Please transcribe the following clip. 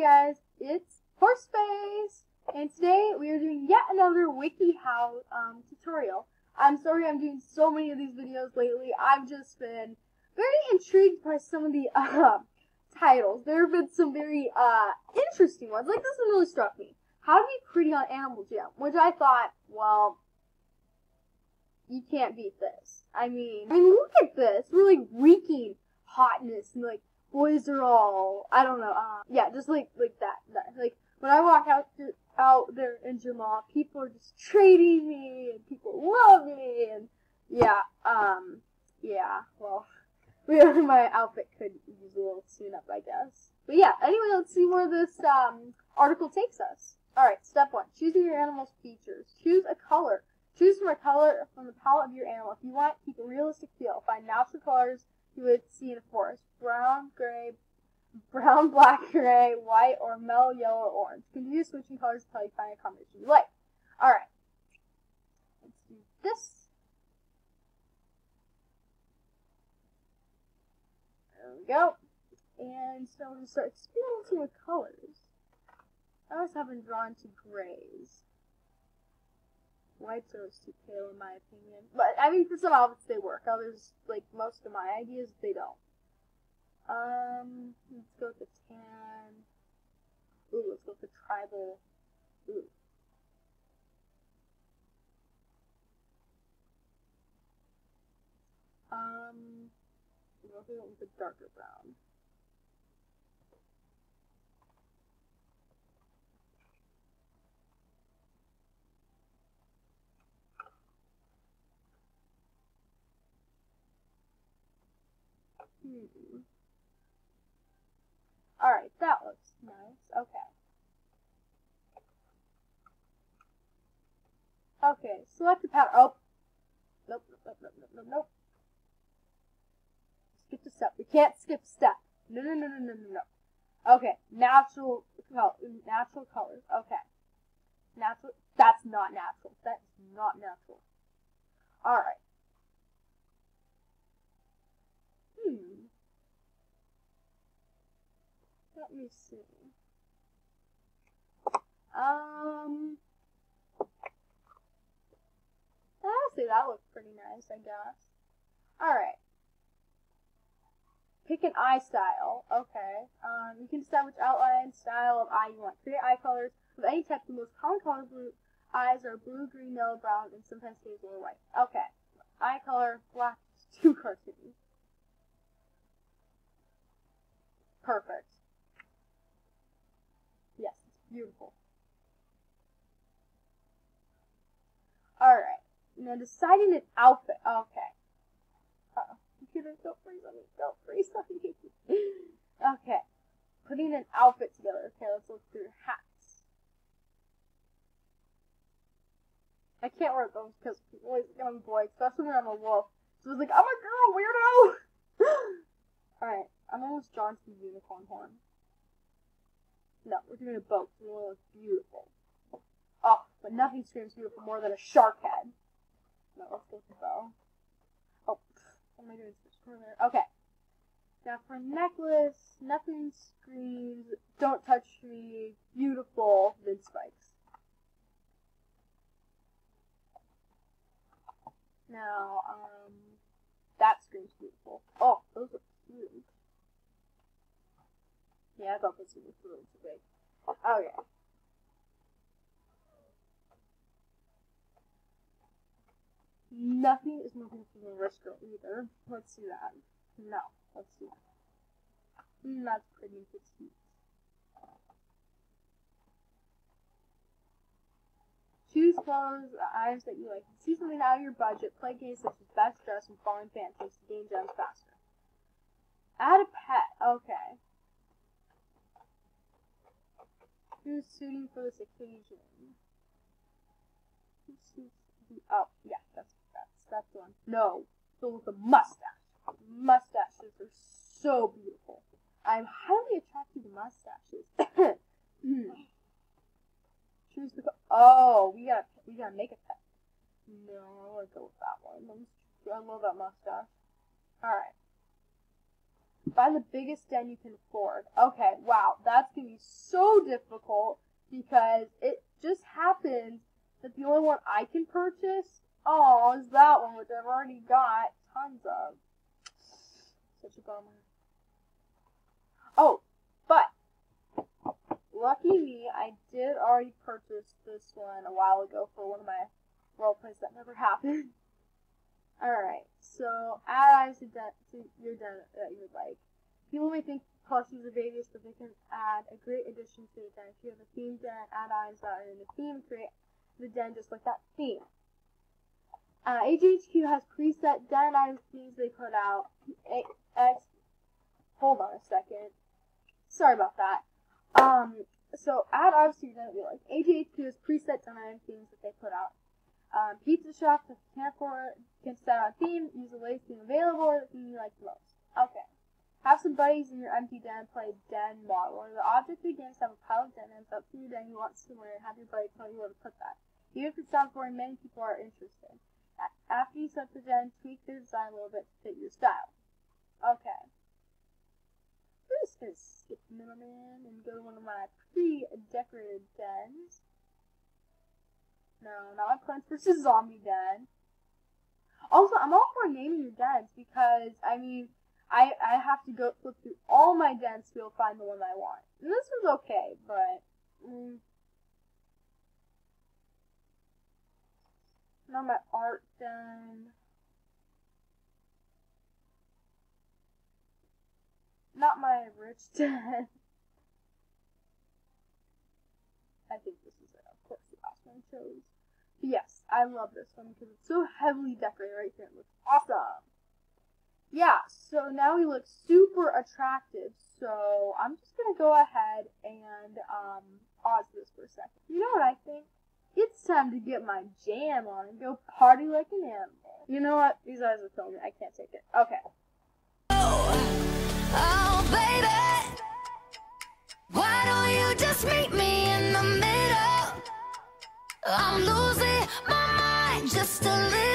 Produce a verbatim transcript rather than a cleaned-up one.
guys, it's Horseface, and today we are doing yet another WikiHow um, tutorial. I'm sorry I'm doing so many of these videos lately. I've just been very intrigued by some of the uh, titles. There have been some very uh, interesting ones. Like this one really struck me. How to be pretty on Animal Jam, which I thought, well, you can't beat this. I mean, I mean, look at this. We're like reeking hotness and like boys are all, I don't know, uh, yeah, just like like that, that. Like when I walk out to, out there in Jamal, people are just trading me and people love me and yeah, um, yeah. Well, my outfit could use a little tune up, I guess. But yeah, anyway, let's see where this um article takes us. All right, step one: choosing your animal's features. Choose a color. Choose from a color from the palette of your animal. If you want, keep a realistic feel. Find natural colors you would see in a forest: brown, gray, brown, black, gray, white, or mellow yellow or orange. Continue switching colors until you find a combination you like. Alright. Let's do this. There we go. And so we're going to start experimenting with colors. I always have been drawn to grays. Whites are too pale in my opinion. But, I mean, for some outfits they work. Others, like most of my ideas, they don't. Um, let's go with the tan. Ooh, let's go with the tribal. Ooh. Um, we'll go with the darker brown. Hmm. Alright, that looks nice. Okay. Okay, select the pattern. Oh. Nope, nope, nope, nope, nope, nope. Skip a step. We can't skip a step. No, no, no, no, no, no, no. Okay, natural color. Natural colors. Okay. Natural. That's not natural. That's not natural. Alright. Hmm. Let me see. Um, honestly, that looks pretty nice, I guess. Alright. Pick an eye style. Okay. Um, you can decide which outline style of eye you want. Create eye colors of any type. The most common color blue eyes are blue, green, yellow, brown, and sometimes hazel or white. Okay. Eye color, black, too cartoony. Perfect. Yes, it's beautiful. Alright. Now deciding an outfit. Okay. Uh-oh. Computer, don't freeze on me. Don't freeze on me. Okay. Putting an outfit together. Okay, let's look through hats. I can't wear those because people always think I'm a boy, especially when I'm a wolf. So it's like, I'm a girl, weirdo! Alright, I'm almost drawn to the unicorn horn. No, we're doing a boat, so it will look beautiful. Oh, but nothing screams beautiful more than a shark head. No, let's go with the bow. Oh, what am I doing? Okay. Now for necklace, nothing screams, don't touch me, beautiful, than spikes. Now, um, that screams beautiful. Oh, those are cute. Yeah, I thought this would be really too big. Okay. Nothing is moving from the wrist girl either. Let's see that. No, let's see that. Mm, that's pretty petite. Choose clothes, items that you like. See something out of your budget. Play games such as Best Dress and Falling Fantasy to gain gems faster. Add a pet. Okay. Who's suiting for this occasion? Who suits the... Oh, yeah, that's that's that's the one. No, the with the mustache. Mustaches are so beautiful. I'm highly attracted to mustaches. Choose the... Oh, we gotta we gotta make a pet. No, let's go with that one. I love that mustache. All right. Buy the biggest den you can afford. Okay, wow, that's going to be so difficult because it just happens that the only one I can purchase, oh, is that one, which I've already got tons of. Such a bummer. Oh, but lucky me, I did already purchase this one a while ago for one of my role plays that never happened. Alright, so add items to, to your den that you would like. People may think plushies are babies, but they can add a great addition to the den. If you have a theme den, add items that are in the theme, create the den just like that theme. Uh, A G H Q has preset den items themes they put out. A X, hold on a second. Sorry about that. Um, so add items to your den that you like. A G H Q has preset den item themes that they put out. Um, Pizza Chef, if you can't afford it, can set on a theme, use the latest theme available, or the theme you like the most. Okay. Have some buddies in your empty den play den model, where the object begins to have a pile of den ends up to your den you want somewhere, and have your buddy tell you where to put that. Even if it sounds boring, many people are interested. After you set the den, tweak the design a little bit to fit your style. Okay. We're just gonna skip the middleman and go to one of my pre-decorated dens. No, not my Plants versus. Zombie den. Also, I'm all for naming your dens because, I mean, I I have to go flip through all my dens to be able to find the one I want. And this was okay, but mm, not my art den. Not my rich den. I think this is it. Of course, the last one I chose. But yes, I love this one because it's so heavily decorated right here. It looks awesome. Yeah, so now we look super attractive. So I'm just gonna go ahead and um pause this for a second. You know what I think? It's time to get my jam on and go party like an animal. You know what? These eyes are killing me. I can't take it. Okay. Oh, baby, why don't you just meet me in the middle? I'm losing my mind just a little.